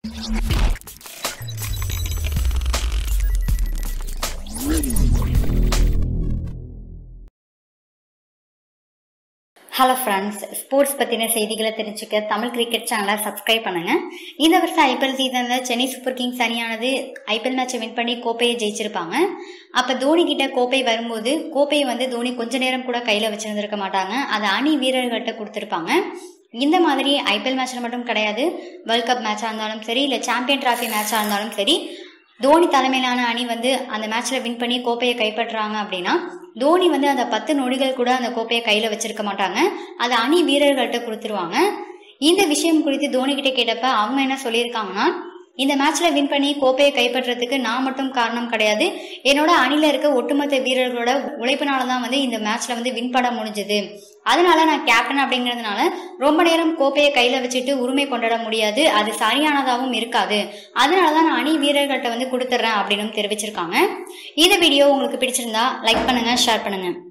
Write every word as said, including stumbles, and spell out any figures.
Hello friends, sports பற்றின செய்திகளை தெரிஞ்சுக்க தமிழ் கிரிக்கெட் சேனலை சப்ஸ்கிரைப் பண்ணுங்க. இந்த வருஷம் ஐபிஎல் சீசனில் சென்னை சூப்பர் கிங்ஸ் அணியானது ஐபிஎல் மேட்சை வின் பண்ணி கோப்பையை ஜெயிச்சிருப்பாங்க. அப்போ தோனி கிட்ட கோப்பை வரும்போது கோப்பையை வந்து தோனி கொஞ்ச நேரம் கூட கையில் வச்சிருந்திருக்க மாட்டாங்க. அதை அணி வீரர்கள்ட்ட கொடுத்துருப்பாங்க. இந்த மாதிரி ஐபிஎல் மேட்ச்ல மட்டும் கிடையாது, வேர்ல்ட் கப் மேட்சாக இருந்தாலும் சரி, இல்லை சாம்பியன் டிராஃபி மேட்சாக இருந்தாலும் சரி, தோனி தலைமையிலான அணி வந்து அந்த மேட்ச்ல வின் பண்ணி கோப்பையை கைப்பற்றாங்க அப்படின்னா தோனி வந்து அந்த பத்து நொடிகள் கூட அந்த கோப்பையை கையில வச்சிருக்க மாட்டாங்க. அதை அணி வீரர்கள்ட்ட கொடுத்துருவாங்க. இந்த விஷயம் குறித்து தோனி கிட்ட கேட்டப்ப அவங்க என்ன சொல்லியிருக்காங்கன்னா, இந்த மேட்ச்ல வின் பண்ணி கோப்பையை கைப்பற்றதுக்கு நான் மட்டும் காரணம் கிடையாது, என்னோட அணில இருக்க ஒட்டுமொத்த வீரர்களோட உழைப்பினாலதான் வந்து இந்த மேட்ச்ல வந்து வின் பண்ண முடிஞ்சது. அதனால நான் கேப்டன் அப்படிங்கிறதுனால ரொம்ப நேரம் கோப்பையை கையில வச்சுட்டு உரிமை கொண்டாட முடியாது, அது சரியானதாகவும் இருக்காது. அதனாலதான் நான் அணி வீரர்கள்ட்ட வந்து கொடுத்துட்றேன் அப்படின்னு தெரிவிச்சிருக்காங்க. இந்த வீடியோ உங்களுக்கு பிடிச்சிருந்தா லைக் பண்ணுங்க, ஷேர் பண்ணுங்க.